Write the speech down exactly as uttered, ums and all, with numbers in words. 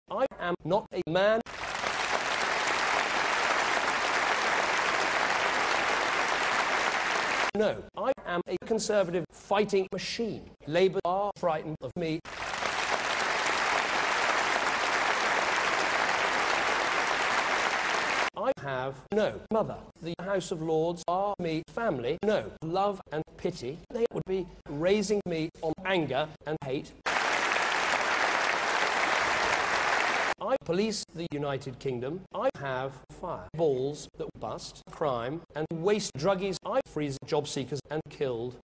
I am not a man. No, I am a conservative fighting machine. Labour are frightened of me. I have no mother. The House of Lords are me family. No love and pity. They would be raising me on anger and hate. I police the United Kingdom. I have fireballs that bust crime and waste druggies. I freeze job seekers and killed